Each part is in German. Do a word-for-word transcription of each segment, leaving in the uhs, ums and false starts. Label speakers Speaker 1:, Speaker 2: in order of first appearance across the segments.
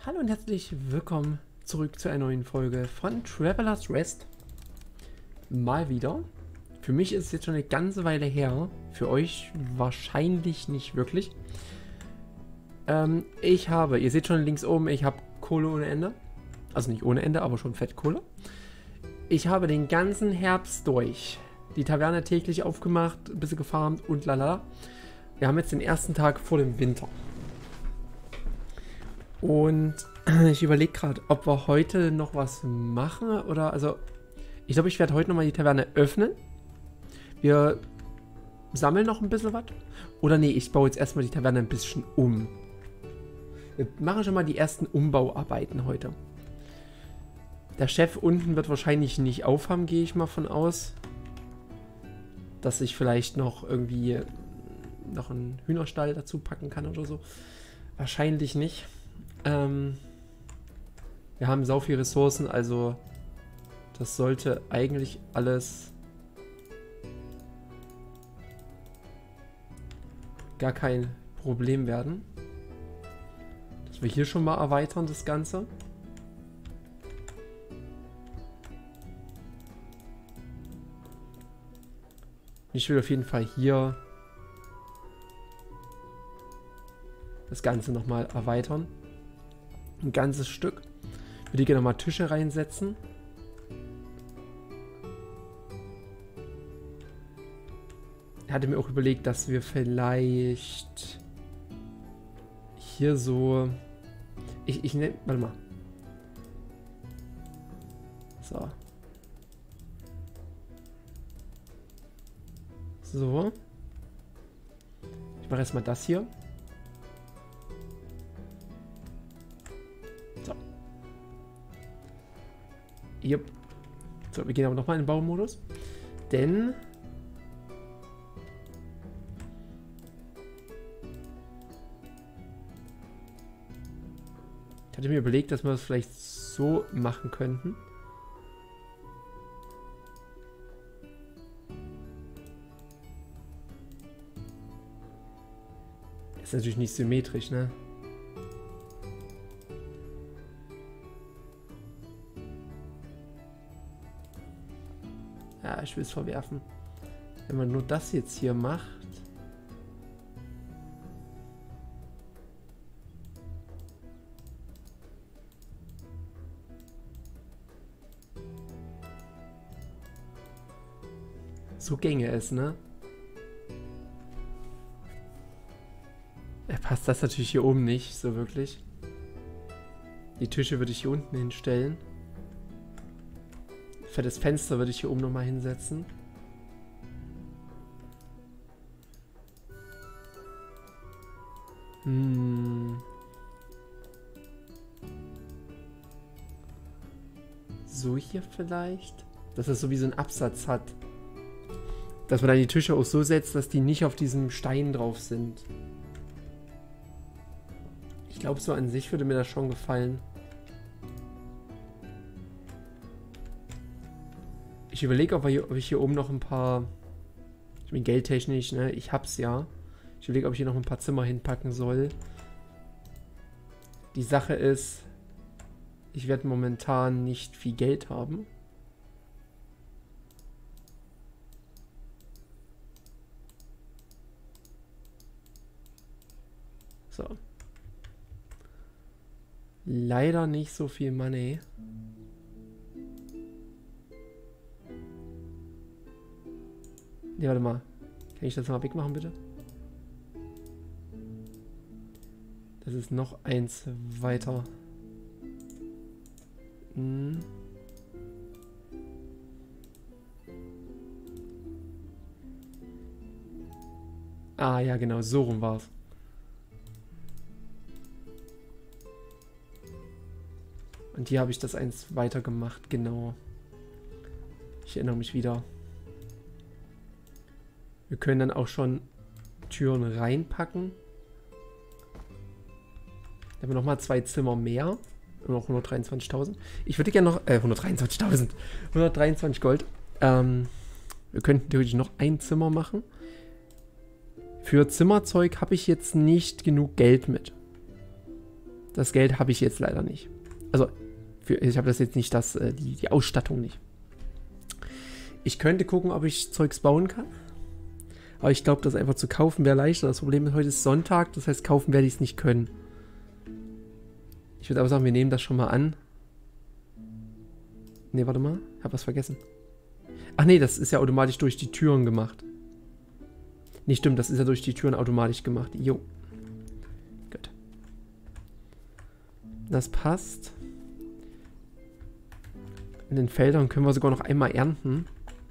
Speaker 1: Hallo und herzlich willkommen zurück zu einer neuen Folge von Traveler's Rest. Mal wieder. Für mich ist es jetzt schon eine ganze Weile her. Für euch wahrscheinlich nicht wirklich. Ähm, ich habe, ihr seht schon links oben, ich habe Kohle ohne Ende. Also nicht ohne Ende, aber schon Fettkohle. Ich habe den ganzen Herbst durch die Taverne täglich aufgemacht, ein bisschen gefarmt und lalala. Wir haben jetzt den ersten Tag vor dem Winter. Und ich überlege gerade, ob wir heute noch was machen oder, also, ich glaube, ich werde heute nochmal die Taverne öffnen. Wir sammeln noch ein bisschen was. Oder nee, ich baue jetzt erstmal die Taverne ein bisschen um. Wir machen schon mal die ersten Umbauarbeiten heute. Der Chef unten wird wahrscheinlich nicht aufhaben, gehe ich mal von aus. Dass ich vielleicht noch irgendwie noch einen Hühnerstall dazu packen kann oder so. Wahrscheinlich nicht. Ähm, wir haben sau viel Ressourcen, also das sollte eigentlich alles gar kein Problem werden. Dass wir hier schon mal erweitern, das Ganze. Ich will auf jeden Fall hier das Ganze nochmal erweitern. Ein ganzes Stück. Ich würde gerne nochmal Tische reinsetzen. Ich hatte mir auch überlegt, dass wir vielleicht hier so... Ich, ich nenne... Warte mal. So. So. Ich mache erstmal das hier. So. Yep. So, wir gehen aber nochmal in den Baumodus. Denn... Ich hatte mir überlegt, dass wir das vielleicht so machen könnten. Ist natürlich nicht symmetrisch, ne? Ja, ich will es verwerfen. Wenn man nur das jetzt hier macht. So ginge es, ne? Ja, passt das natürlich hier oben nicht so wirklich. Die Tische würde ich hier unten hinstellen. Fettes Fenster würde ich hier oben nochmal hinsetzen. Hm. So hier vielleicht? Dass es so wie so ein Absatz hat. Dass man dann die Tische auch so setzt, dass die nicht auf diesem Stein drauf sind. Ich glaube, so an sich würde mir das schon gefallen. Ich überlege, ob, ob ich hier oben noch ein paar... Ich bin geldtechnisch, ne? Ich hab's ja. Ich überlege, ob ich hier noch ein paar Zimmer hinpacken soll. Die Sache ist, ich werde momentan nicht viel Geld haben. So. Leider nicht so viel Money. Ne, warte mal. Kann ich das mal wegmachen, bitte? Das ist noch eins weiter. Hm. Ah, ja, genau. So rum war's. Und hier habe ich das eins weiter gemacht, genau. Ich erinnere mich wieder. Wir können dann auch schon Türen reinpacken. Dann haben wir nochmal zwei Zimmer mehr. Und noch hundertdreiundzwanzigtausend. Ich würde gerne noch... Äh, hundertdreiundzwanzigtausend. hundertdreiundzwanzig Gold. Ähm, wir könnten theoretisch noch ein Zimmer machen. Für Zimmerzeug habe ich jetzt nicht genug Geld mit. Das Geld habe ich jetzt leider nicht. Also, für, ich habe das jetzt nicht, das, äh, die, die Ausstattung nicht. Ich könnte gucken, ob ich Zeugs bauen kann. Aber ich glaube, das einfach zu kaufen wäre leichter. Das Problem ist, heute ist Sonntag, das heißt, kaufen werde ich es nicht können. Ich würde aber sagen, wir nehmen das schon mal an. Ne, warte mal. Ich habe was vergessen. Ach nee, das ist ja automatisch durch die Türen gemacht. Nee, stimmt, das ist ja durch die Türen automatisch gemacht. Jo. Gut. Das passt. In den Feldern können wir sogar noch einmal ernten.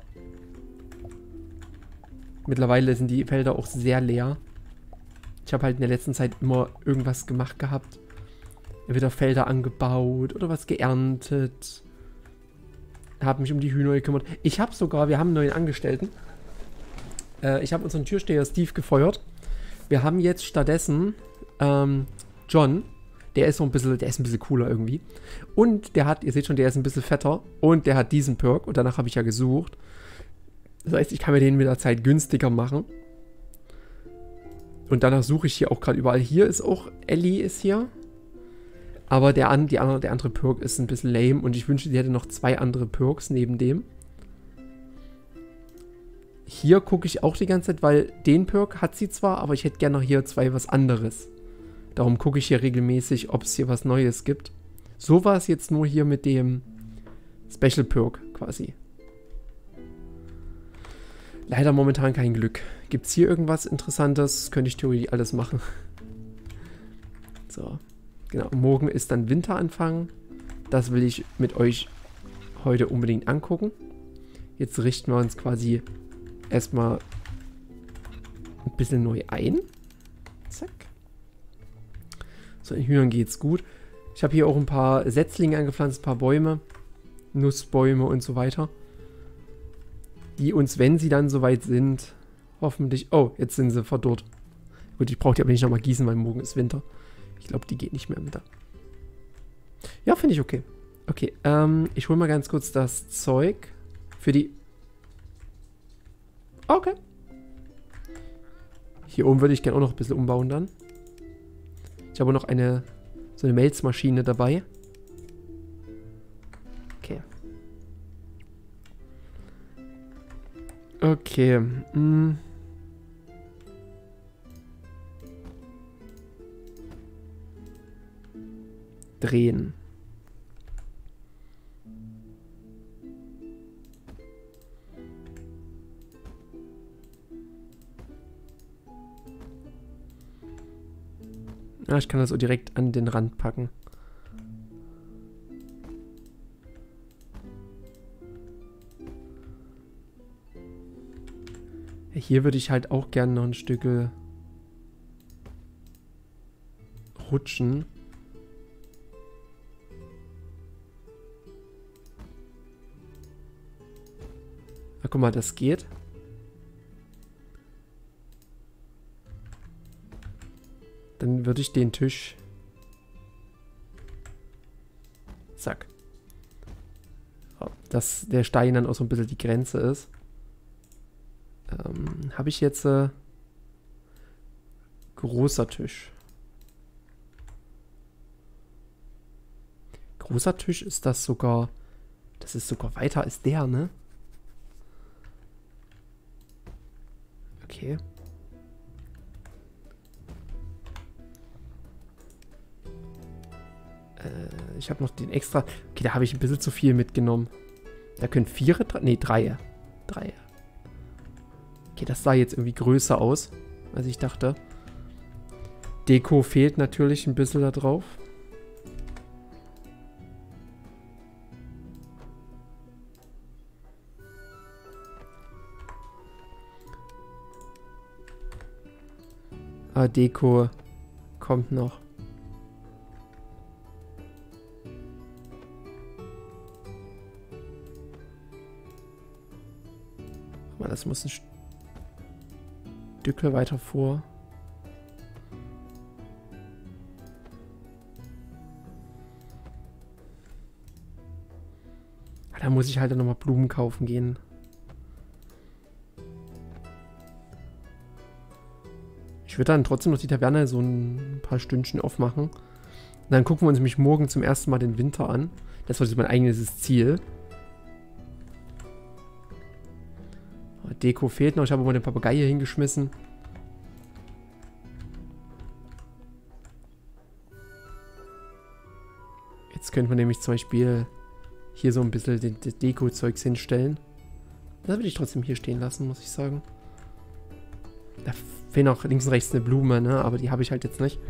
Speaker 1: Mittlerweile sind die Felder auch sehr leer. Ich habe halt in der letzten Zeit immer irgendwas gemacht gehabt. Entweder Felder angebaut oder was geerntet. Habe mich um die Hühner gekümmert. Ich habe sogar, wir haben einen neuen Angestellten. Äh, ich habe unseren Türsteher Steve gefeuert. Wir haben jetzt stattdessen ähm, John. Der ist so ein bisschen, der ist ein bisschen cooler irgendwie. Und der hat, ihr seht schon, der ist ein bisschen fetter. Und der hat diesen Perk. Und danach habe ich ja gesucht. Das heißt, ich kann mir den mit der Zeit günstiger machen. Und danach suche ich hier auch gerade überall. Hier ist auch, Ellie ist hier. Aber der, an, die andere, der andere Perk ist ein bisschen lame. Und ich wünschte, die hätte noch zwei andere Perks neben dem. Hier gucke ich auch die ganze Zeit, weil den Perk hat sie zwar, aber ich hätte gerne noch hier zwei was anderes. Darum gucke ich hier regelmäßig, ob es hier was Neues gibt. So war es jetzt nur hier mit dem Special Perk quasi. Leider momentan kein Glück. Gibt es hier irgendwas Interessantes? Könnte ich theoretisch alles machen. So. Genau. Morgen ist dann Winteranfang. Das will ich mit euch heute unbedingt angucken. Jetzt richten wir uns quasi erstmal ein bisschen neu ein. Zack. So, den Hühnern geht's gut. Ich habe hier auch ein paar Setzlinge angepflanzt, ein paar Bäume. Nussbäume und so weiter. Die uns, wenn sie dann soweit sind, hoffentlich... Oh, jetzt sind sie verdorrt. Gut, ich brauche die aber nicht nochmal gießen, weil morgen ist Winter. Ich glaube, die geht nicht mehr im Winter. Ja, finde ich okay. Okay, ähm, ich hole mal ganz kurz das Zeug für die... Okay. Hier oben würde ich gerne auch noch ein bisschen umbauen dann. Ich habe noch eine, so eine Melzmaschine dabei. Okay. Okay. Hm. Drehen. Ah, ich kann das so direkt an den Rand packen. Ja, hier würde ich halt auch gerne noch ein Stück rutschen. Na, guck mal, das geht. Dann würde ich den Tisch... Zack. So, dass der Stein dann auch so ein bisschen die Grenze ist. Ähm, habe ich jetzt... Äh, großer Tisch. Großer Tisch ist das sogar... Das ist sogar weiter als der, ne? Okay. Ich habe noch den extra... Okay, da habe ich ein bisschen zu viel mitgenommen. Da können vier... Ne, drei. Drei. Okay, das sah jetzt irgendwie größer aus, als ich dachte. Deko fehlt natürlich ein bisschen da drauf. Ah, Deko kommt noch. Das muss ein Stückchen weiter vor. Da muss ich halt dann nochmal Blumen kaufen gehen. Ich würde dann trotzdem noch die Taverne so ein paar Stündchen aufmachen. dann gucken wir uns nämlich morgen zum ersten Mal den Winter an. Das war mein eigenes Ziel. Deko fehlt noch. Ich habe mal den Papagei hier hingeschmissen. Jetzt könnte man nämlich zum Beispiel hier so ein bisschen den, den Deko-Zeugs hinstellen. Das will ich trotzdem hier stehen lassen, muss ich sagen. Da fehlt noch links und rechts eine Blume, ne? Aber die habe ich halt jetzt nicht.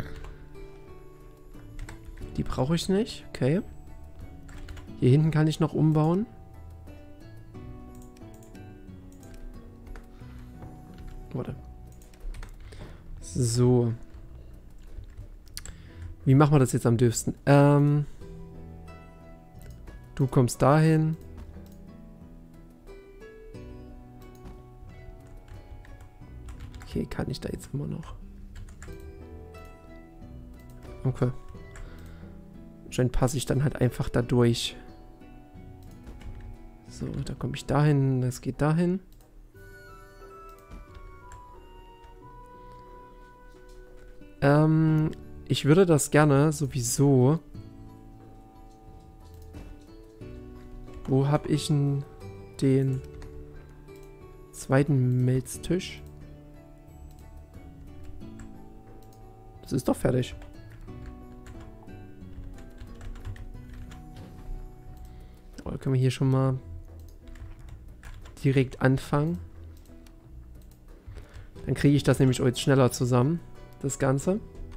Speaker 1: Die brauche ich nicht. Okay. Hier hinten kann ich noch umbauen. Warte. So. Wie machen wir das jetzt am dürfsten? Ähm... Du kommst dahin. Okay, kann ich da jetzt immer noch. Okay. Anscheinend passe ich dann halt einfach da durch. So, da komme ich dahin. Das geht dahin. Ähm, ich würde das gerne sowieso... Wo habe ich denn den zweiten Melztisch? Das ist doch fertig. Oh, da können wir hier schon mal direkt anfangen. Dann kriege ich das nämlich jetzt schneller zusammen, das Ganze.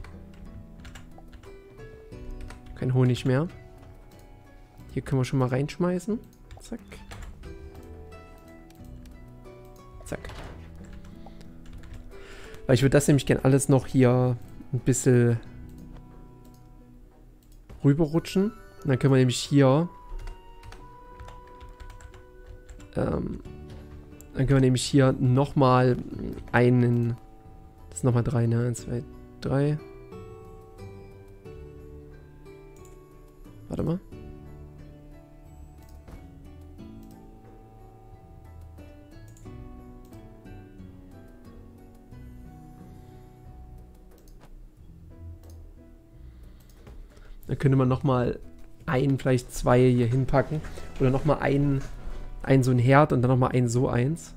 Speaker 1: Kein Honig mehr. Hier können wir schon mal reinschmeißen. Zack. Zack. Weil ich würde das nämlich gerne alles noch hier ein bisschen rüberrutschen. Und dann können wir nämlich hier ähm, dann können wir nämlich hier nochmal einen, das ist nochmal drei, ne? eins, zwei, drei. Warte mal. Dann könnte man nochmal ein, vielleicht zwei hier hinpacken. Oder nochmal einen, einen so ein Herd und dann nochmal ein so eins.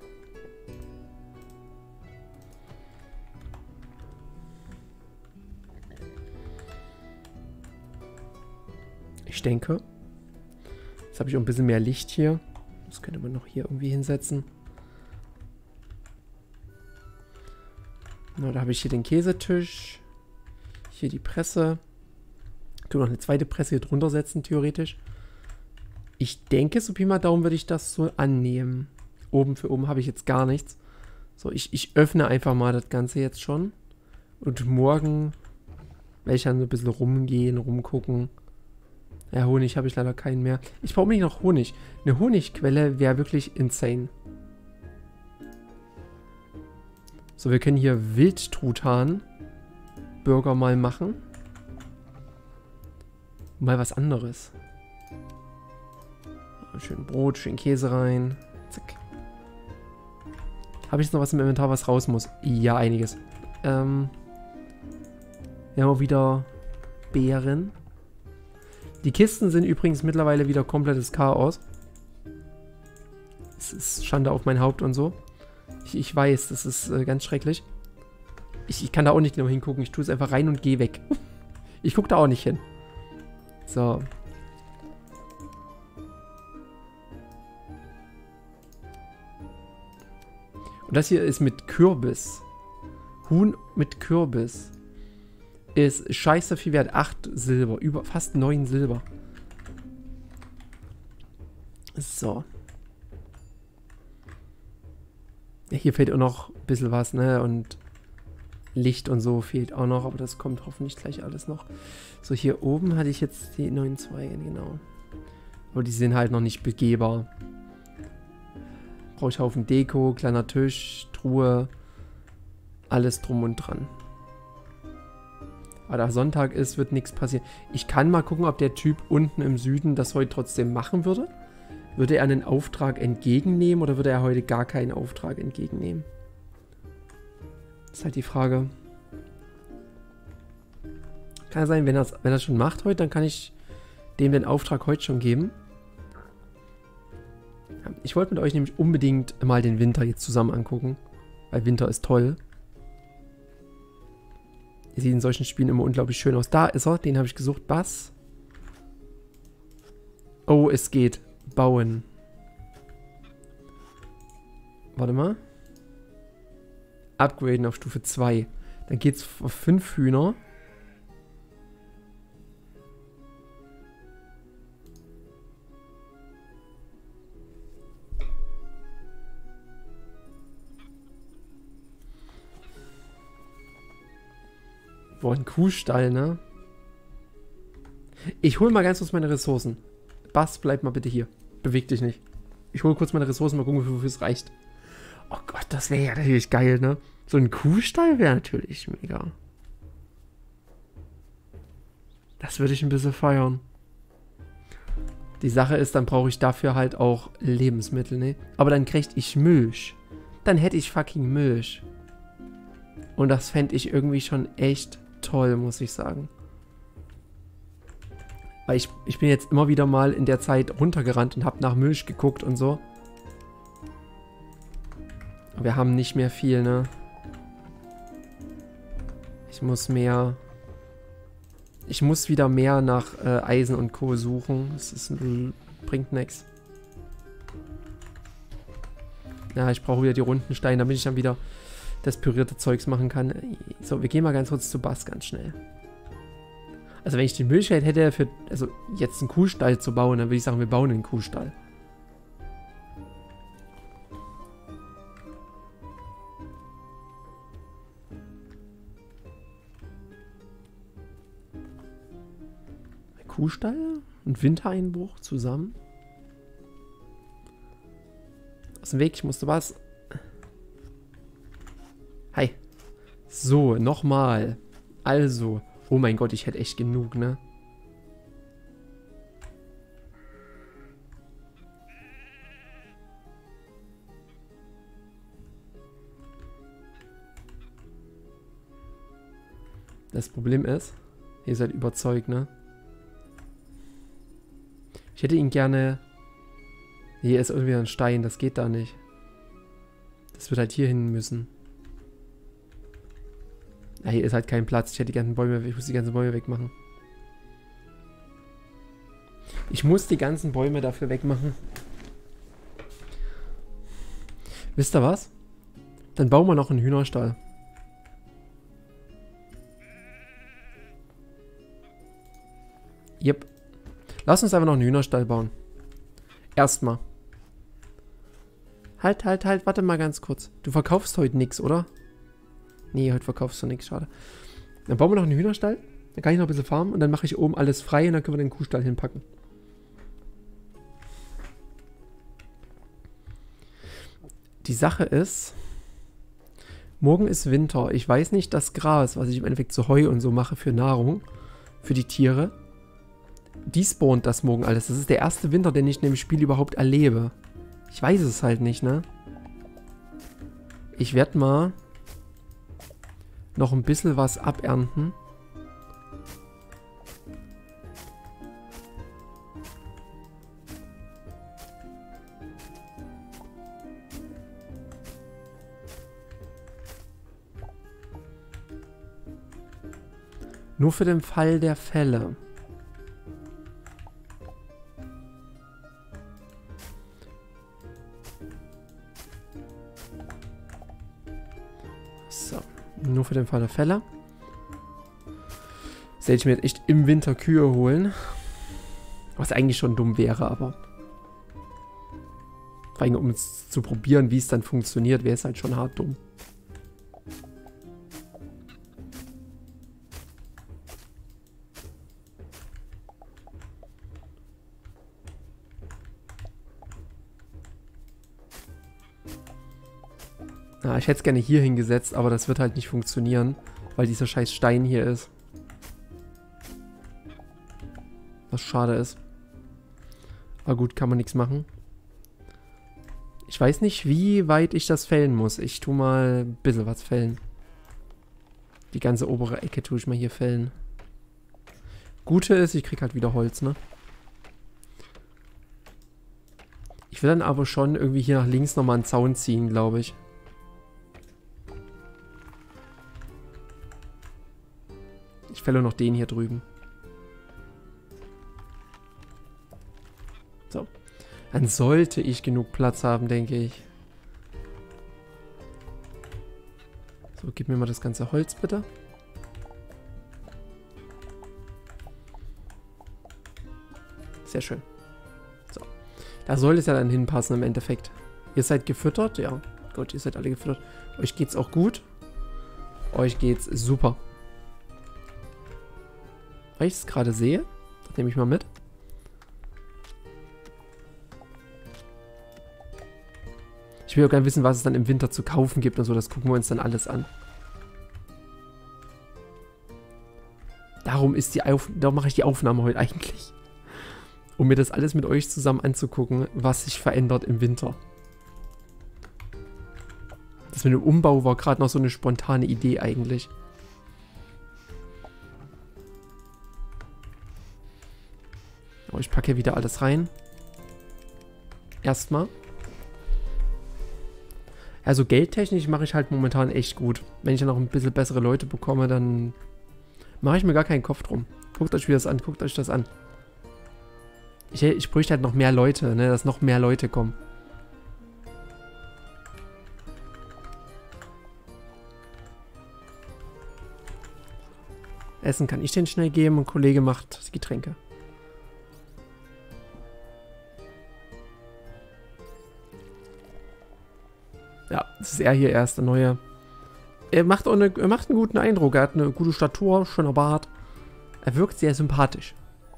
Speaker 1: Ich denke. Jetzt habe ich auch ein bisschen mehr Licht hier. Das könnte man noch hier irgendwie hinsetzen. Na, da habe ich hier den Käsetisch. Hier die Presse. Ich kann noch eine zweite Presse hier drunter setzen, theoretisch. Ich denke, so Pi mal Daumen würde ich das so annehmen. Oben für oben habe ich jetzt gar nichts. So, ich, ich öffne einfach mal das Ganze jetzt schon. Und morgen werde ich dann so ein bisschen rumgehen, rumgucken. Ja, Honig habe ich leider keinen mehr. Ich brauche nicht noch Honig. Eine Honigquelle wäre wirklich insane. So, wir können hier Wildtruthahn-Burger mal machen. Mal was anderes. Schön Brot, schön Käse rein. Zack. Habe ich jetzt noch was im Inventar, was raus muss? Ja, einiges. Ähm. Wir haben auch wieder Beeren. Die Kisten sind übrigens mittlerweile wieder komplettes Chaos. Es ist Schande auf mein Haupt und so. Ich, ich weiß, das ist äh, ganz schrecklich. Ich, ich kann da auch nicht genau hingucken. Ich tue es einfach rein und gehe weg. Ich gucke da auch nicht hin. So. Und das hier ist mit Kürbis. Huhn mit Kürbis. Ist scheiße viel wert. acht Silber. Über fast neun Silber. So. Ja, hier fehlt auch noch ein bisschen was, ne? Und Licht und so fehlt auch noch, aber das kommt hoffentlich gleich alles noch. So, hier oben hatte ich jetzt die neuen Zweige, genau. Aber die sind halt noch nicht begehbar. Brauche ich Haufen Deko, kleiner Tisch, Truhe, alles drum und dran. Aber da Sonntag ist, wird nichts passieren. Ich kann mal gucken, ob der Typ unten im Süden das heute trotzdem machen würde. Würde er einen Auftrag entgegennehmen oder würde er heute gar keinen Auftrag entgegennehmen? Das ist halt die Frage. Kann ja sein, wenn er es wenn er's schon macht heute, dann kann ich dem den Auftrag heute schon geben. Ich wollte mit euch nämlich unbedingt mal den Winter jetzt zusammen angucken. Weil Winter ist toll. Der sieht in solchen Spielen immer unglaublich schön aus. Da ist er, den habe ich gesucht. Bass. Oh, es geht. Bauen. Warte mal. Upgraden auf Stufe zwei. Dann geht's auf fünf Hühner. Boah, ein Kuhstall, ne? Ich hole mal ganz kurz meine Ressourcen. Bass, bleib mal bitte hier. Beweg dich nicht. Ich hole kurz meine Ressourcen, mal gucken, wofür es reicht. Oh Gott, das wäre ja natürlich geil, ne? So ein Kuhstall wäre natürlich mega. Das würde ich ein bisschen feiern. Die Sache ist, dann brauche ich dafür halt auch Lebensmittel, ne? Aber dann kriege ich Milch. Dann hätte ich fucking Milch. Und das fände ich irgendwie schon echt toll, muss ich sagen. Weil ich, ich bin jetzt immer wieder mal in der Zeit runtergerannt und habe nach Milch geguckt und so. Wir haben nicht mehr viel, ne? Ich muss mehr... Ich muss wieder mehr nach äh, Eisen und Co. suchen. Das ist, bringt nichts. Ja, ich brauche wieder die runden Steine, damit ich dann wieder das pürierte Zeugs machen kann. So, wir gehen mal ganz kurz zu Bass, ganz schnell. Also wenn ich die Möglichkeit hätte, für, also jetzt einen Kuhstall zu bauen, dann würde ich sagen, wir bauen einen Kuhstall. Ein Kuhstall und Wintereinbruch zusammen. Aus dem Weg, ich musste was. Hi. So, nochmal. Also. Oh mein Gott, ich hätte echt genug, ne? Das Problem ist, ihr seid überzeugt, ne? Ich hätte ihn gerne... Hier ist irgendwie ein Stein, das geht da nicht. Das wird halt hier hin müssen. Ja, hier ist halt kein Platz. Ich hätte die ganzen Bäume, ich muss die ganzen Bäume wegmachen. Ich muss die ganzen Bäume dafür wegmachen. Wisst ihr was? Dann bauen wir noch einen Hühnerstall. Yep. Lass uns einfach noch einen Hühnerstall bauen. Erstmal. Halt, halt, halt, warte mal ganz kurz. Du verkaufst heute nichts, oder? Nee, heute verkaufst du nichts, schade. Dann bauen wir noch einen Hühnerstall. Dann kann ich noch ein bisschen farmen und dann mache ich oben alles frei und dann können wir den Kuhstall hinpacken. Die Sache ist, morgen ist Winter. Ich weiß nicht, das Gras, was ich im Endeffekt zu Heu und so mache für Nahrung, für die Tiere, die spawnt das morgen alles. Das ist der erste Winter, den ich in dem Spiel überhaupt erlebe. Ich weiß es halt nicht, ne? Ich werde mal noch ein bisschen was abernten. Nur für den Fall der Fälle. So, nur für den Fall der Fälle. Sollte ich mir jetzt echt im Winter Kühe holen. Was eigentlich schon dumm wäre, aber... Vor allem, um es zu probieren, wie es dann funktioniert, wäre es halt schon hart dumm. Ja, ich hätte es gerne hier hingesetzt, aber das wird halt nicht funktionieren, weil dieser scheiß Stein hier ist. Was schade ist. Aber gut, kann man nichts machen. Ich weiß nicht, wie weit ich das fällen muss. Ich tue mal ein bisschen was fällen. Die ganze obere Ecke tue ich mal hier fällen. Gute ist, ich krieg halt wieder Holz, ne? Ich will dann aber schon irgendwie hier nach links nochmal einen Zaun ziehen, glaube ich. Ich fälle noch den hier drüben. So. Dann sollte ich genug Platz haben, denke ich. So, gib mir mal das ganze Holz, bitte. Sehr schön. So. Da soll es ja dann hinpassen im Endeffekt. Ihr seid gefüttert? Ja. Gut, ihr seid alle gefüttert. Euch geht's auch gut. Euch geht's super. Weil ich es gerade sehe. Das nehme ich mal mit. Ich will auch gerne wissen, was es dann im Winter zu kaufen gibt und so. Das gucken wir uns dann alles an. Darum ist die Auf darum mache ich die Aufnahme heute eigentlich. Um mir das alles mit euch zusammen anzugucken, was sich verändert im Winter. Das mit dem Umbau war gerade noch so eine spontane Idee eigentlich. Oh, ich packe hier wieder alles rein. Erstmal. Also geldtechnisch mache ich halt momentan echt gut. Wenn ich dann noch ein bisschen bessere Leute bekomme, dann mache ich mir gar keinen Kopf drum. Guckt euch das an, guckt euch das an. Ich, ich bräuchte halt noch mehr Leute, ne, dass noch mehr Leute kommen. Essen kann ich den schnell geben und ein Kollege macht die Getränke. Ja, das ist er hier erst, der neue. Er macht, auch eine, er macht einen guten Eindruck. Er hat eine gute Statur, schöner Bart. Er wirkt sehr sympathisch.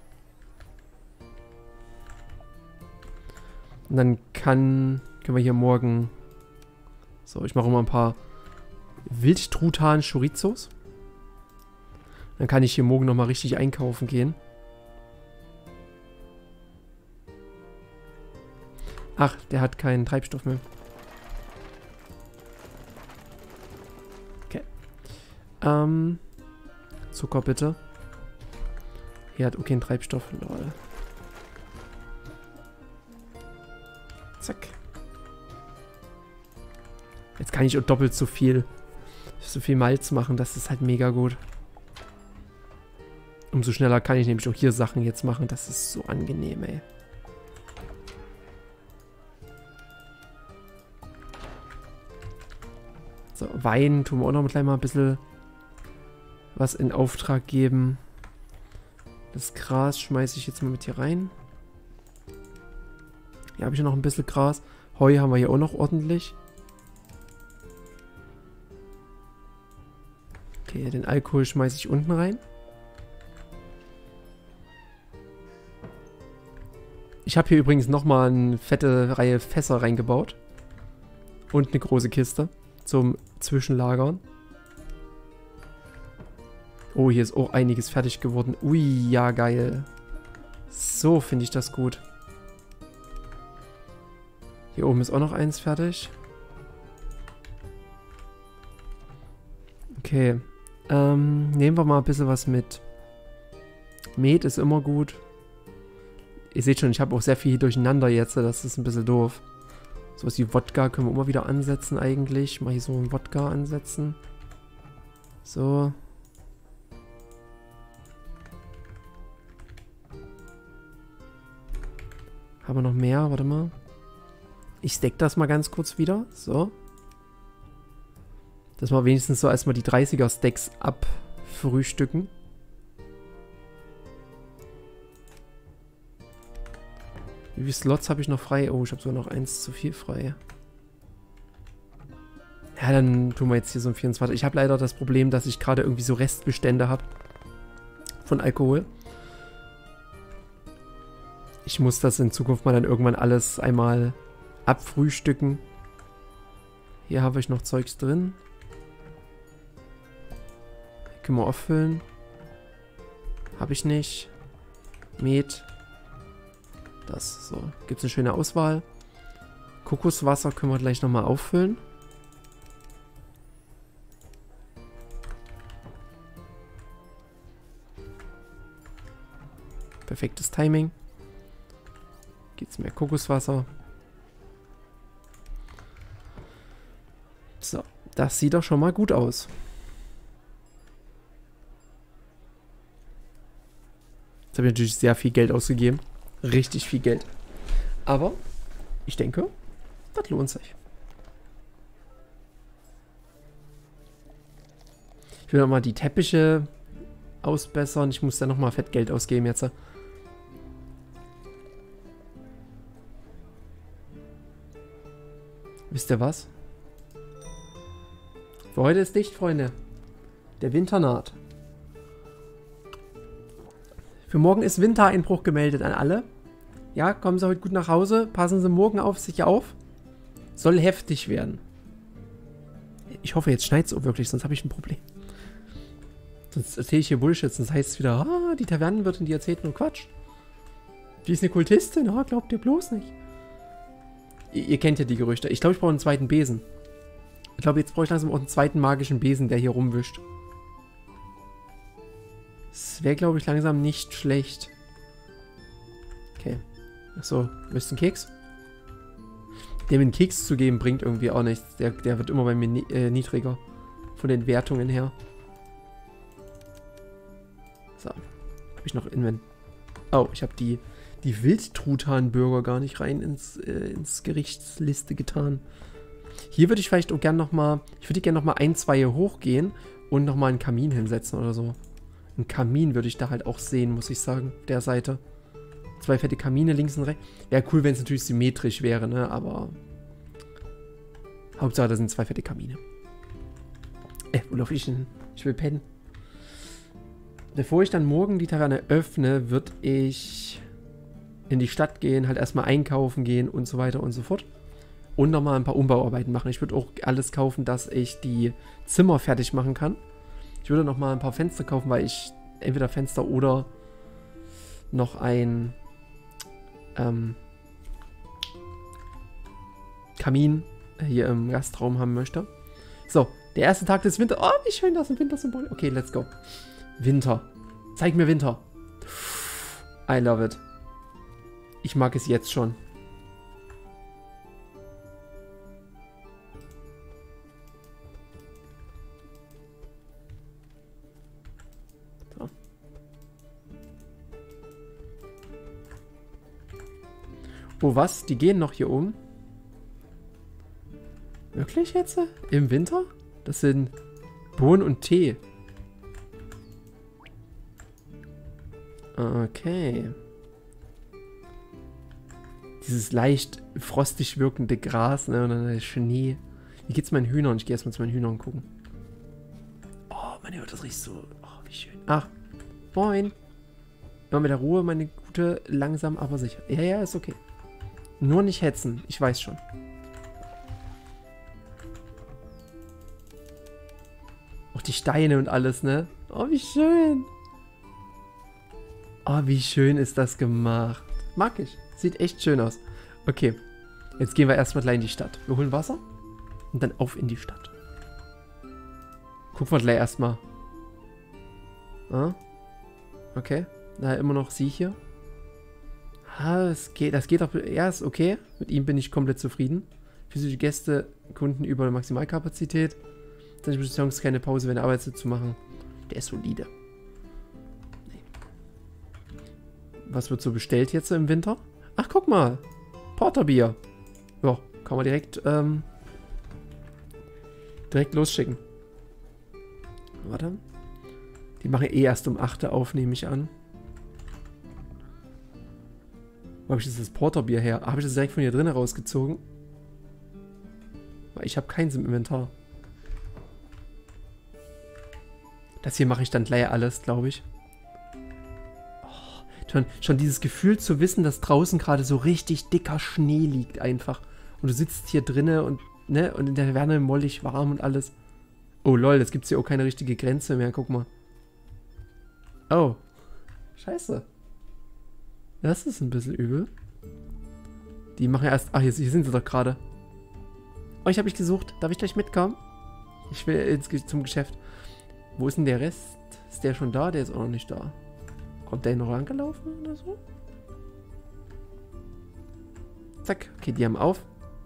Speaker 1: Und dann kann, können wir hier morgen... So, ich mache mal ein paar Wildtruthahn-Chorizos. Dann kann ich hier morgen nochmal richtig einkaufen gehen. Ach, der hat keinen Treibstoff mehr. Okay. Ähm, Zucker bitte. Hier hat okay einen Treibstoff. Lol. Zack. Jetzt kann ich auch doppelt so viel, so viel Malz machen. Das ist halt mega gut. Umso schneller kann ich nämlich auch hier Sachen jetzt machen. Das ist so angenehm, ey. So, Wein tun wir auch noch gleich mal ein bisschen was in Auftrag geben. Das Gras schmeiße ich jetzt mal mit hier rein. Hier habe ich noch ein bisschen Gras. Heu haben wir hier auch noch ordentlich. Okay, den Alkohol schmeiße ich unten rein. Ich habe hier übrigens nochmal eine fette Reihe Fässer reingebaut. Und eine große Kiste zum Zwischenlagern. Oh, hier ist auch einiges fertig geworden. Ui, ja geil. So finde ich das gut. Hier oben ist auch noch eins fertig. Okay. Ähm, nehmen wir mal ein bisschen was mit. Met ist immer gut. Ihr seht schon, ich habe auch sehr viel hier durcheinander jetzt. Das ist ein bisschen doof. So was wie Wodka können wir immer wieder ansetzen eigentlich. Mal hier so einen Wodka ansetzen. So. Haben wir noch mehr? Warte mal. Ich stack das mal ganz kurz wieder. So. Dass wir wenigstens so erstmal die dreißiger Stacks abfrühstücken. Wie viele Slots habe ich noch frei? Oh, ich habe sogar noch eins zu viel frei. Ja, dann tun wir jetzt hier so ein vierundzwanzig. Ich habe leider das Problem, dass ich gerade irgendwie so Restbestände habe von Alkohol. Ich muss das in Zukunft mal dann irgendwann alles einmal abfrühstücken. Hier habe ich noch Zeugs drin. Hier können wir auffüllen. Habe ich nicht. Met. Das, so. Gibt es eine schöne Auswahl. Kokoswasser können wir gleich nochmal auffüllen. Perfektes Timing. Geht's mehr Kokoswasser. So, das sieht doch schon mal gut aus. Jetzt habe ich natürlich sehr viel Geld ausgegeben. Richtig viel Geld. Aber ich denke, das lohnt sich. Ich will nochmal die Teppiche ausbessern. Ich muss da nochmal fett Geld ausgeben jetzt. Wisst ihr was? Für heute ist dicht, Freunde. Der Winter naht. Für morgen ist Wintereinbruch gemeldet an alle. Ja, kommen Sie heute gut nach Hause. Passen Sie morgen auf sich auf. Soll heftig werden. Ich hoffe, jetzt schneit es auch wirklich, sonst habe ich ein Problem. Sonst erzähle ich hier Bullshit, sonst heißt es wieder, ah, die Tavernenwirtin, die erzählt nur Quatsch. Die ist eine Kultistin, ah, glaubt ihr bloß nicht. Ihr, ihr kennt ja die Gerüchte. Ich glaube, ich brauche einen zweiten Besen. Ich glaube, jetzt brauche ich langsam auch einen zweiten magischen Besen, der hier rumwischt. Das wäre, glaube ich, langsam nicht schlecht. Okay. Achso, möchtest du einen Keks? Dem einen Keks zu geben, bringt irgendwie auch nichts. Der, der wird immer bei mir ni äh, niedriger. Von den Wertungen her. So. Habe ich noch Invent... Oh, ich habe die, die Wildtruthahn-Burger gar nicht rein ins, äh, ins Gerichtsliste getan. Hier würde ich vielleicht auch gerne nochmal... Ich würde gerne nochmal ein, zwei hier hochgehen und nochmal einen Kamin hinsetzen oder so. Einen Kamin würde ich da halt auch sehen, muss ich sagen, auf der Seite. Zwei fette Kamine links und rechts. Wäre cool, wenn es natürlich symmetrisch wäre, ne? Aber Hauptsache, da sind zwei fette Kamine. Äh, wo laufe ich denn? Ich will pennen. Bevor ich dann morgen die Taverne öffne, würde ich in die Stadt gehen, halt erstmal einkaufen gehen und so weiter und so fort. Und nochmal ein paar Umbauarbeiten machen. Ich würde auch alles kaufen, dass ich die Zimmer fertig machen kann. Ich würde nochmal ein paar Fenster kaufen, weil ich entweder Fenster oder noch ein ähm, Kamin hier im Gastraum haben möchte. So, der erste Tag des Winters. Oh, wie schön, das ist ein Wintersymbol. Okay, let's go. Winter. Zeig mir Winter. I love it. Ich mag es jetzt schon. So. Oh, was? Die gehen noch hier oben? Wirklich jetzt? Im Winter? Das sind Bohnen und Tee. Okay. Dieses leicht frostig wirkende Gras, ne, und dann der Schnee. Wie geht's meinen Hühnern? Ich gehe erstmal zu meinen Hühnern gucken. Oh, meine Gott, das riecht so... Oh, wie schön. Ach, moin. Immer mit der Ruhe, meine Gute, langsam, aber sicher. Ja, ja, ist okay. Nur nicht hetzen, ich weiß schon. Auch die Steine und alles, ne? Oh, wie schön. Oh, wie schön ist das gemacht. Mag ich. Sieht echt schön aus. Okay. Jetzt gehen wir erstmal gleich in die Stadt. Wir holen Wasser. Und dann auf in die Stadt. Gucken wir gleich erstmal. Ah. Okay. Na, immer noch sie hier. Ah, das geht, das geht doch. Ja, ist okay. Mit ihm bin ich komplett zufrieden. Physische Gäste, Kunden über Maximalkapazität. Dann ist die Chance, keine Pause, wenn Arbeit zu machen. Der ist solide. Was wird so bestellt jetzt im Winter? Ach, guck mal. Porterbier. Ja, kann man direkt, ähm, direkt losschicken. Warte. Die machen eh erst um acht auf, nehme ich an. Wo habe ich das Porterbier her? Habe ich das direkt von hier drinnen rausgezogen? Weil ich habe keins im Inventar. Das hier mache ich dann gleich alles, glaube ich. Schon, schon dieses Gefühl zu wissen, dass draußen gerade so richtig dicker Schnee liegt einfach. Und du sitzt hier drinnen und, ne, und in der Taverne mollig warm und alles. Oh lol, jetzt gibt es hier auch keine richtige Grenze mehr, guck mal. Oh. Scheiße. Das ist ein bisschen übel. Die machen erst... Ach, hier, hier sind sie doch gerade. Oh, ich habe mich gesucht. Darf ich gleich mitkommen? Ich will ins, zum Geschäft. Wo ist denn der Rest? Ist der schon da? Der ist auch noch nicht da. Kommt der noch angelaufen oder so? Zack. Okay, die haben auf.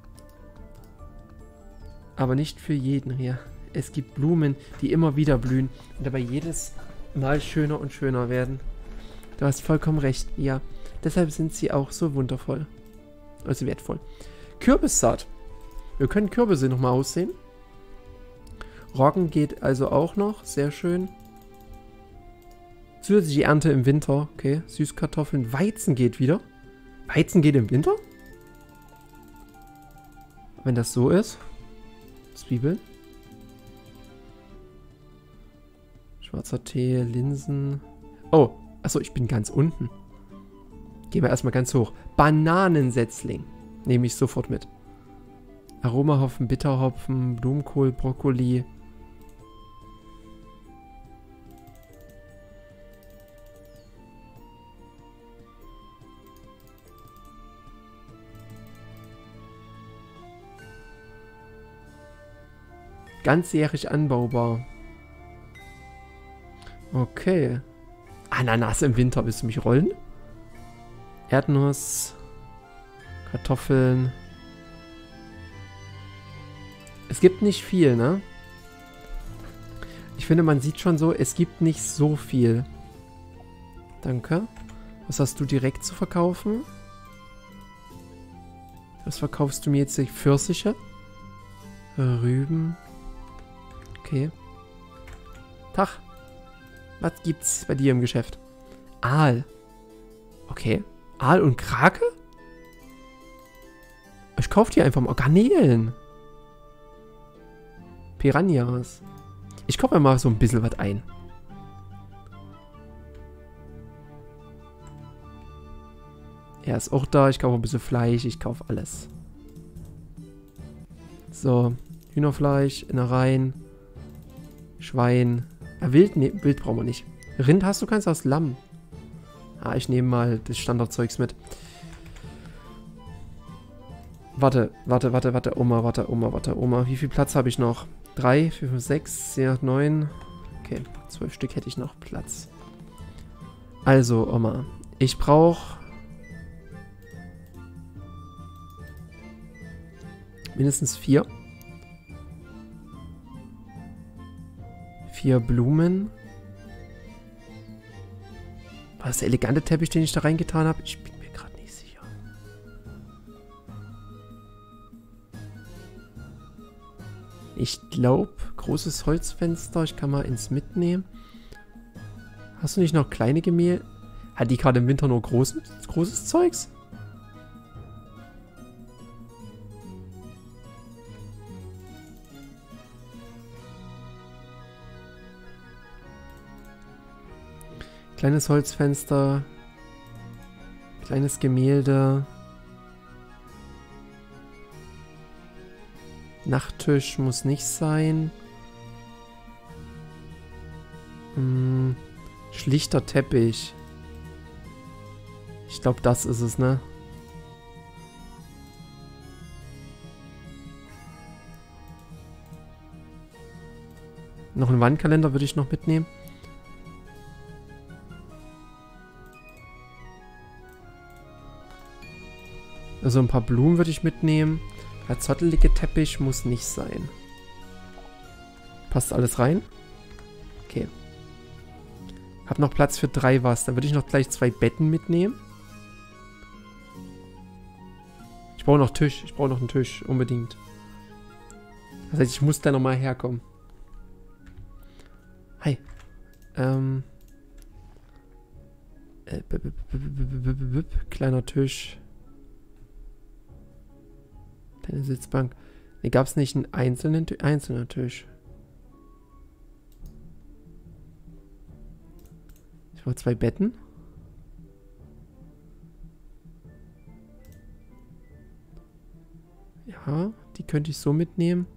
Speaker 1: Aber nicht für jeden hier. Es gibt Blumen, die immer wieder blühen und dabei jedes Mal schöner und schöner werden. Du hast vollkommen recht, ja. Deshalb sind sie auch so wundervoll. Also wertvoll. Kürbissaat. Wir können Kürbisse nochmal aussehen. Roggen geht also auch noch. Sehr schön. Zusätzliche Ernte im Winter. Okay. Süßkartoffeln. Weizen geht wieder. Weizen geht im Winter? Wenn das so ist. Zwiebeln. Schwarzer Tee, Linsen. Oh, achso, ich bin ganz unten. Gehen wir erstmal ganz hoch. Bananensetzling. Nehme ich sofort mit. Aromahopfen, Bitterhopfen, Blumenkohl, Brokkoli. Ganzjährig anbaubar. Okay. Ananas im Winter. Willst du mich rollen? Erdnuss. Kartoffeln. Es gibt nicht viel, ne? Ich finde, man sieht schon so, es gibt nicht so viel. Danke. Was hast du direkt zu verkaufen? Was verkaufst du mir jetzt? Pfirsiche? Rüben. Okay. Tag. Was gibt's bei dir im Geschäft? Aal. Okay. Aal und Krake? Ich kaufe die einfach mal. Oh, Garnelen. Piranhas. Ich kaufe mir mal so ein bisschen was ein. Er ist auch da. Ich kaufe ein bisschen Fleisch. Ich kaufe alles. So. Hühnerfleisch, Innereien. Schwein. Ah, Wild, nee, Wild brauchen wir nicht. Rind hast du keins aus Lamm. Ah, ich nehme mal das Standardzeugs mit. Warte, warte, warte, warte, Oma, warte, Oma, warte, Oma. Wie viel Platz habe ich noch? Drei, vier, fünf, sechs, neun. Okay, zwölf Stück hätte ich noch Platz. Also, Oma, ich brauche mindestens vier. Vier Blumen. War das der elegante Teppich, den ich da reingetan habe? Ich bin mir gerade nicht sicher. Ich glaube, großes Holzfenster. Ich kann mal ins mitnehmen. Hast du nicht noch kleine Gemälde? Hat die gerade im Winter nur großen, großes Zeugs? Kleines Holzfenster. Kleines Gemälde. Nachttisch muss nicht sein. Hm, schlichter Teppich. Ich glaube, das ist es, ne? Noch einen Wandkalender würde ich noch mitnehmen. Also ein paar Blumen würde ich mitnehmen. Der zottelige Teppich muss nicht sein. Passt alles rein? Okay. Hab noch Platz für drei was. Dann würde ich noch gleich zwei Betten mitnehmen. Ich brauche noch Tisch. Ich brauche noch einen Tisch. Unbedingt. Das heißt, ich muss da nochmal herkommen. Hi. Ähm. Äh, kleiner Tisch. Kleine Sitzbank. Ne, gab es nicht einen einzelnen einzelner Tisch? Ich brauche zwei Betten. Ja, die könnte ich so mitnehmen.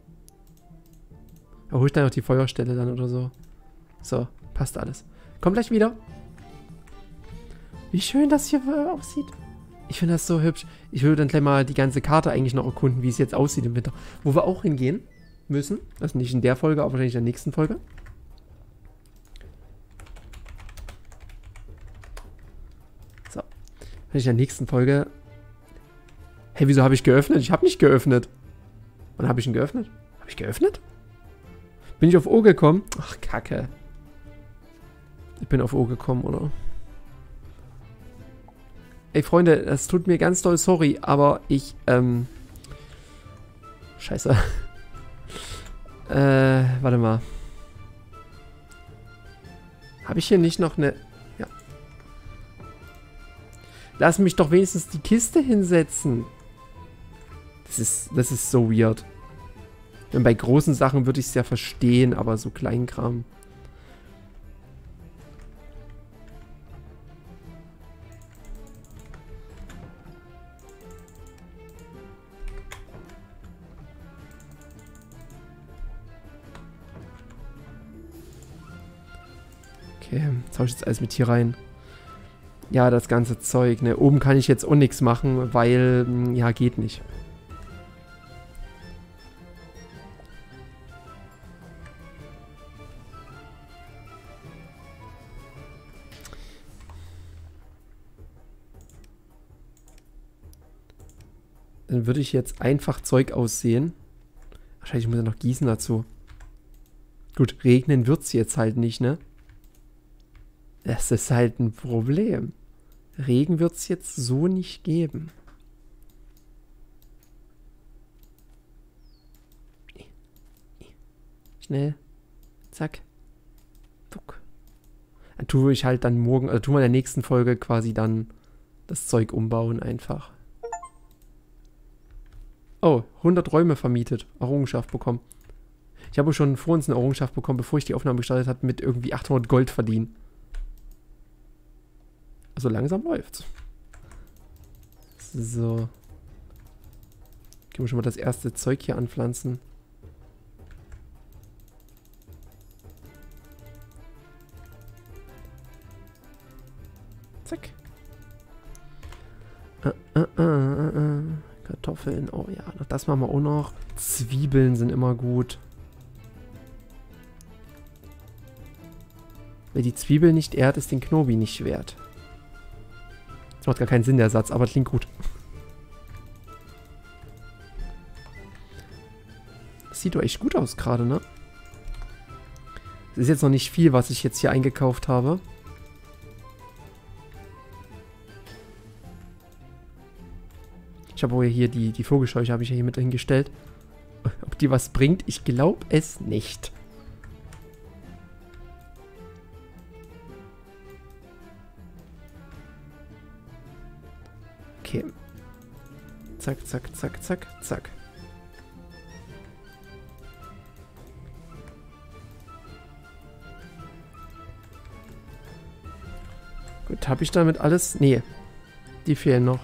Speaker 1: Da hole ich dann noch die Feuerstelle dann oder so. So, passt alles. Komm gleich wieder. Wie schön das hier aussieht. Ich finde das so hübsch. Ich will dann gleich mal die ganze Karte eigentlich noch erkunden, wie es jetzt aussieht im Winter. Wo wir auch hingehen müssen. Also nicht in der Folge, aber wahrscheinlich in der nächsten Folge. Wenn ich in der nächsten Folge... Hey, wieso habe ich geöffnet? Ich habe nicht geöffnet. Wann habe ich ihn geöffnet? Habe ich geöffnet? Bin ich auf O gekommen? Ach, Kacke. Ich bin auf O gekommen, oder? Ey, Freunde, das tut mir ganz doll sorry, aber ich, ähm... Scheiße. äh, warte mal. Habe ich hier nicht noch eine... Ja. Lass mich doch wenigstens die Kiste hinsetzen. Das ist, das ist so weird. Denn bei großen Sachen würde ich es ja verstehen, aber so Kleinkram... Okay, jetzt hau ich jetzt alles mit hier rein. Ja, das ganze Zeug, ne. Oben kann ich jetzt auch nichts machen, weil, ja, geht nicht. Dann würde ich jetzt einfach Zeug aussehen. Wahrscheinlich muss ich noch gießen dazu. Gut, regnen wird es jetzt halt nicht, ne? Das ist halt ein Problem. Regen wird es jetzt so nicht geben. Schnell. Zack. Tuck. Dann tue ich halt dann morgen, also tue wir in der nächsten Folge quasi dann das Zeug umbauen einfach. Oh, hundert Räume vermietet. Errungenschaft bekommen. Ich habe schon vor uns eine Errungenschaft bekommen, bevor ich die Aufnahme gestartet habe, mit irgendwie achthundert Gold verdienen. Also langsam läuft's. So. Können wir schon mal das erste Zeug hier anpflanzen. Zack. Äh, äh, äh, äh. Kartoffeln, oh ja, das machen wir auch noch. Zwiebeln sind immer gut. Wer die Zwiebel nicht ehrt, ist den Knobi nicht wert. Das macht gar keinen Sinn, der Satz, aber klingt gut. Das sieht doch echt gut aus gerade, ne? Es ist jetzt noch nicht viel, was ich jetzt hier eingekauft habe. Ich habe hier die, die Vogelscheuche habe ich ja hier mit hingestellt. Ob die was bringt? Ich glaube es nicht. Okay. Zack, zack, zack, zack, zack. Gut, habe ich damit alles? Nee. Die fehlen noch.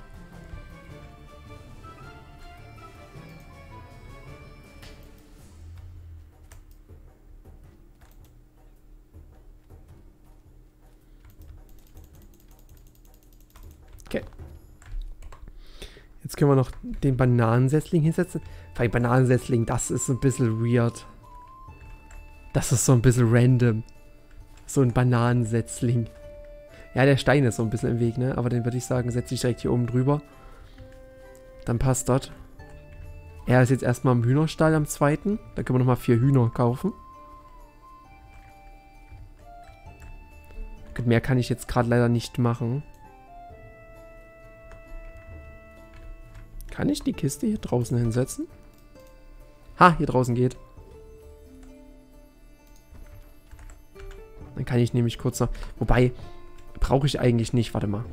Speaker 1: Okay. Jetzt können wir noch den Bananensetzling hinsetzen. Vor allem Bananensetzling, das ist ein bisschen weird. Das ist so ein bisschen random. So ein Bananensetzling. Ja, der Stein ist so ein bisschen im Weg, ne? Aber den würde ich sagen, setze ich direkt hier oben drüber. Dann passt das. Er ist jetzt erstmal im Hühnerstall am zweiten. Da können wir nochmal vier Hühner kaufen. Gut, mehr kann ich jetzt gerade leider nicht machen. Kann ich die Kiste hier draußen hinsetzen? Ha, hier draußen geht. Dann kann ich nämlich kurz noch... Wobei, brauche ich eigentlich nicht. Warte mal.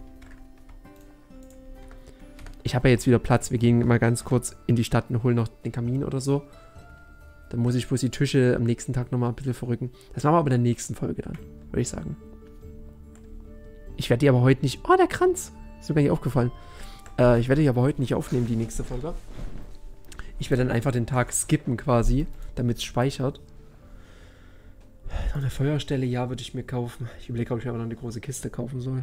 Speaker 1: Ich habe ja jetzt wieder Platz. Wir gehen mal ganz kurz in die Stadt und holen noch den Kamin oder so. Dann muss ich bloß die Tische am nächsten Tag nochmal ein bisschen verrücken. Das machen wir aber in der nächsten Folge dann, würde ich sagen. Ich werde die aber heute nicht... Oh, der Kranz! Ist mir gar nicht aufgefallen. Äh, ich werde die aber heute nicht aufnehmen, die nächste Folge. Ich werde dann einfach den Tag skippen quasi, damit es speichert. Noch eine Feuerstelle, ja, würde ich mir kaufen. Ich überlege, ob ich mir aber noch eine große Kiste kaufen soll.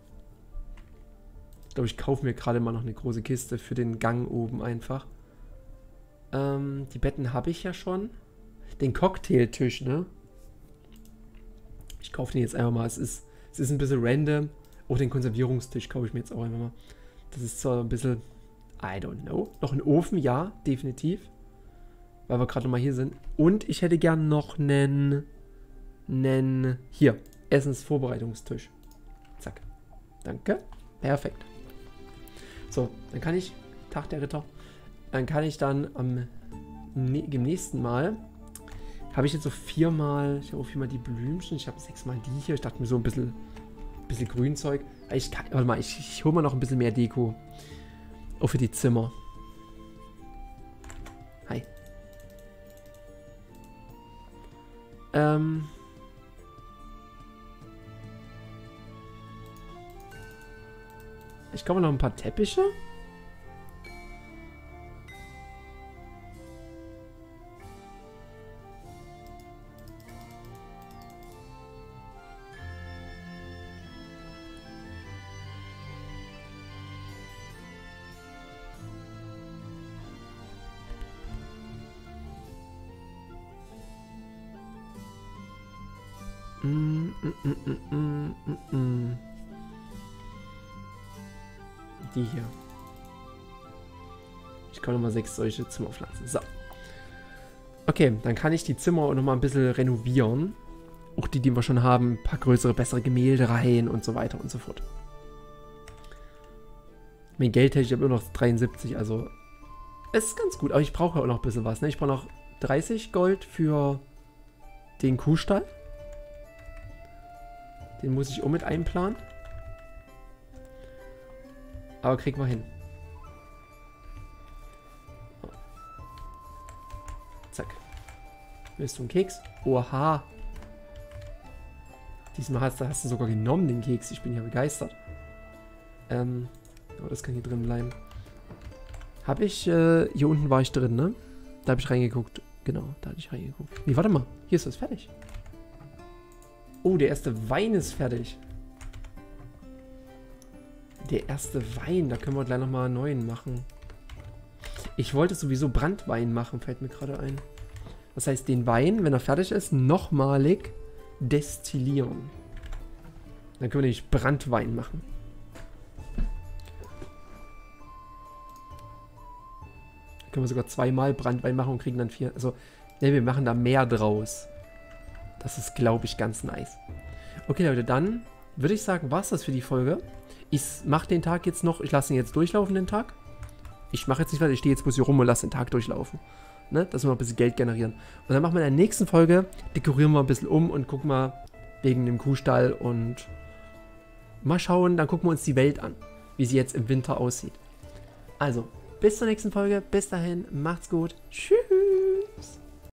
Speaker 1: Ich glaube, ich kaufe mir gerade mal noch eine große Kiste für den Gang oben einfach. Ähm, die Betten habe ich ja schon. Den Cocktailtisch, ne? Ich kaufe den jetzt einfach mal. Es ist, es ist ein bisschen random. Oh, den Konservierungstisch kaufe ich mir jetzt auch einfach mal. Das ist so ein bisschen, I don't know. Noch ein Ofen, ja, definitiv. Weil wir gerade noch mal hier sind. Und ich hätte gern noch einen, einen, hier, Essensvorbereitungstisch. Zack. Danke. Perfekt. So, dann kann ich, Tag der Ritter, dann kann ich dann am ne, im nächsten Mal, habe ich jetzt so viermal, ich habe viermal die Blümchen, ich habe sechsmal die hier. Ich dachte mir so ein bisschen, bisschen Grünzeug. Ich kann, warte mal, ich, ich hole mal noch ein bisschen mehr Deko. Auch für die Zimmer. Hi. Ähm. Ich kaufe noch ein paar Teppiche. Mm, mm, mm, mm, mm, mm. Die hier. Ich kann nochmal sechs solche Zimmer pflanzen. So. Okay, dann kann ich die Zimmer auch nochmal ein bisschen renovieren. Auch die, die wir schon haben. Ein paar größere, bessere Gemälde rein und so weiter und so fort. Mein Geld hätte ich aber immer noch dreiundsiebzig, also es ist ganz gut. Aber ich brauche auch noch ein bisschen was. Ne? Ich brauche noch dreißig Gold für den Kuhstall. Den muss ich auch mit einplanen. Aber kriegen wir hin. Zack. Willst du einen Keks? Oha. Diesmal hast du, hast du sogar genommen, den Keks. Ich bin ja begeistert. Ähm, aber das kann hier drin bleiben. Habe ich, äh, hier unten war ich drin, ne? Da habe ich reingeguckt. Genau, da hatte ich reingeguckt. Nee, warte mal. Hier ist das fertig. Oh, der erste Wein ist fertig. Der erste Wein, da können wir gleich nochmal einen neuen machen. Ich wollte sowieso Brandwein machen, fällt mir gerade ein. Das heißt, den Wein, wenn er fertig ist, nochmalig destillieren. Dann können wir nämlich Brandwein machen. Dann können wir sogar zweimal Brandwein machen und kriegen dann vier. Also, ne, wir machen da mehr draus. Das ist, glaube ich, ganz nice. Okay, Leute, dann würde ich sagen, war es das für die Folge. Ich mache den Tag jetzt noch, ich lasse ihn jetzt durchlaufen, den Tag. Ich mache jetzt nicht weiter, ich stehe jetzt bloß hier rum und lasse den Tag durchlaufen. Ne? Dass wir noch ein bisschen Geld generieren. Und dann machen wir in der nächsten Folge, dekorieren wir ein bisschen um und gucken mal wegen dem Kuhstall und mal schauen, dann gucken wir uns die Welt an, wie sie jetzt im Winter aussieht. Also, bis zur nächsten Folge, bis dahin, macht's gut, tschüss.